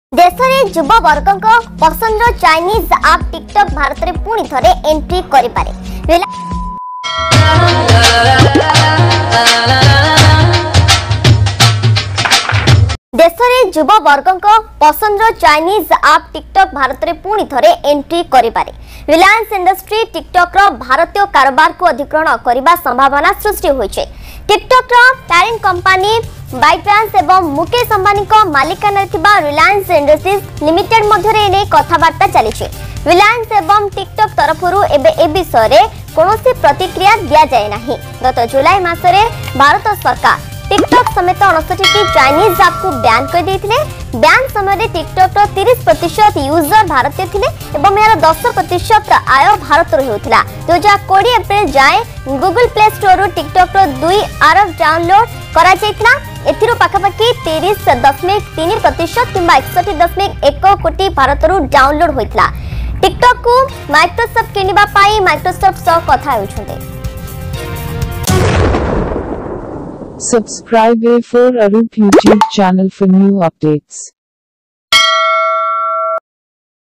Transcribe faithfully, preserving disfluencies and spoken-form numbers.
देश में युवा वर्ग पसंद चाइनीज आप टिकटॉक भारत में पुणी थरे एंट्री करिपारे। देश में युवा वर्ग पसंद चाइनीज आप टिकटॉक भारत में पुणी थरे एंट्री करिपारे। रिलायंस इंडस्ट्री टिकटॉक रो भारतीय कारोबार को अधिग्रहण करने संभावना सृष्टि होइछे। टिकटॉक रो पेरेंट कंपनी बाइट्रांस एवं मुकेश अंबानी को मालिकाना थिबा रिलायंस इंडस्ट्रीज लिमिटेड मध्यरे एने कथाबार्ता चलीछे। रिलायंस एवं टिकटॉक तरफरु एबे ए विषय रे कोनोसी प्रतिक्रिया दिया जाय नाही। गत जुलाई मासरे भारत सरकार टिकटॉक समेत उनसठ चाइनीज ऐप को बैन कर देथिले। बैन समय टिकटॉक रो तीस प्रतिशत यूजर भारतीय थिले एवं यार दस प्रतिशत आय भारत रो होथिला। दो हज़ार बीस अप्रैल जाए गूगल प्ले स्टोर रो टिकटॉक रो दो अरब डाउनलोड करा जायतिला। एथिरो पाखापाखि तीस दशमिक तीन प्रतिशत किंबा इकसठ दशमिक एक कोटी भारत रो डाउनलोड होइतिला। टिकटॉक को माइक्रोसॉफ्ट किनिबा पाई माइक्रोसॉफ्ट सह कथा होउछन्ते। Subscribe A four Arup YouTube channel for new updates.